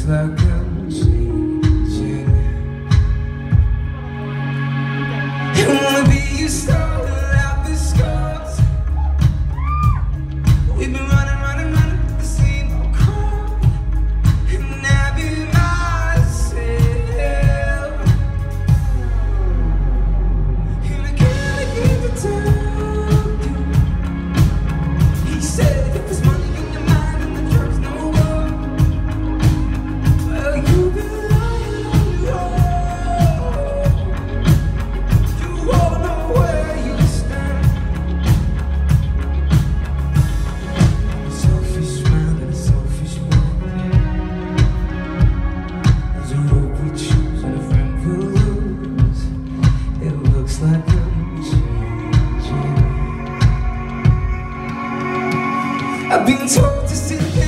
like I'm changing. I wanna be your star without the scars. We've been running the same old crowd, and I be myself. And I gotta get to tell you, he said if there's money in your mind and the drugs no more, well, you've been lying on your own. You all know where you stand. A selfish man and a selfish world. There's a rope we choose and a friend we'll lose. It looks like I'm changing. I've been told to sit there